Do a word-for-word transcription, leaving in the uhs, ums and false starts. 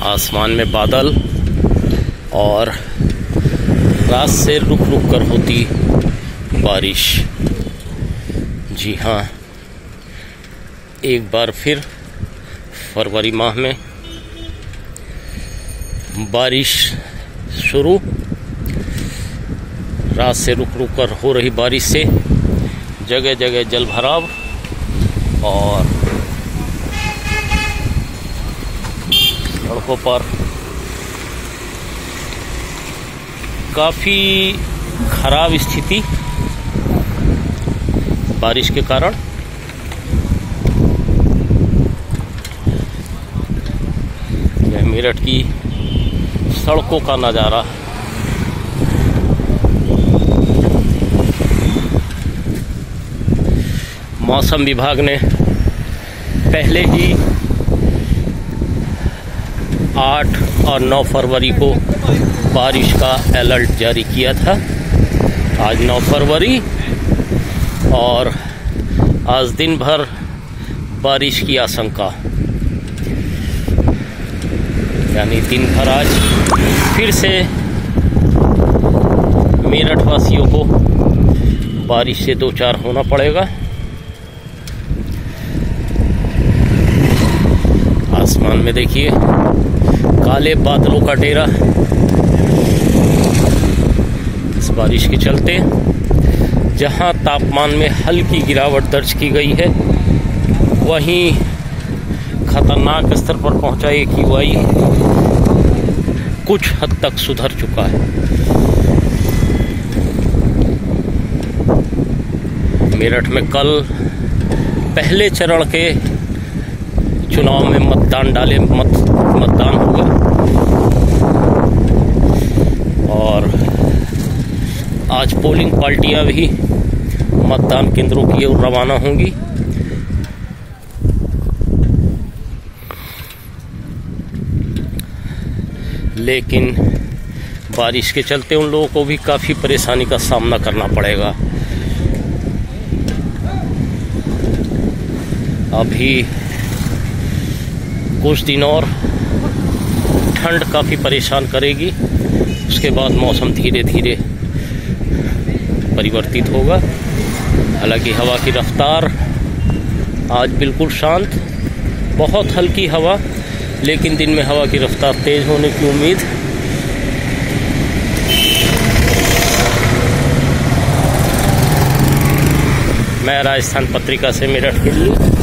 आसमान में बादल और रात से रुक रुक कर होती बारिश। जी हाँ, एक बार फिर फरवरी माह में बारिश शुरू। रात से रुक रुक कर हो रही बारिश से जगह जगह जल भराव और सड़कों पर काफ़ी खराब स्थिति बारिश के कारण। यह मेरठ की सड़कों का नज़ारा। मौसम विभाग ने पहले ही आठ और नौ फरवरी को बारिश का अलर्ट जारी किया था। आज नौ फरवरी और आज दिन भर बारिश की आशंका, यानी दिन भर आज फिर से मेरठ वासियों को बारिश से दो चार होना पड़ेगा। आसमान में देखिए काले बादलों का डेरा। इस बारिश के चलते जहां तापमान में हल्की गिरावट दर्ज की गई है, वहीं खतरनाक स्तर पर पहुंचा एक्यूआई कुछ हद तक सुधर चुका है। मेरठ में कल पहले चरण के चुनाव में मतदान डाले मत मतदान होगा और आज पोलिंग पार्टियां भी मतदान केंद्रों की ओर रवाना होंगी। लेकिन बारिश के चलते उन लोगों को भी काफ़ी परेशानी का सामना करना पड़ेगा। अभी कुछ दिन और ठंड काफ़ी परेशान करेगी, उसके बाद मौसम धीरे धीरे परिवर्तित होगा। हालांकि हवा की रफ्तार आज बिल्कुल शांत, बहुत हल्की हवा, लेकिन दिन में हवा की रफ्तार तेज होने की उम्मीद। मैं राजस्थान पत्रिका से मेरठ के लिए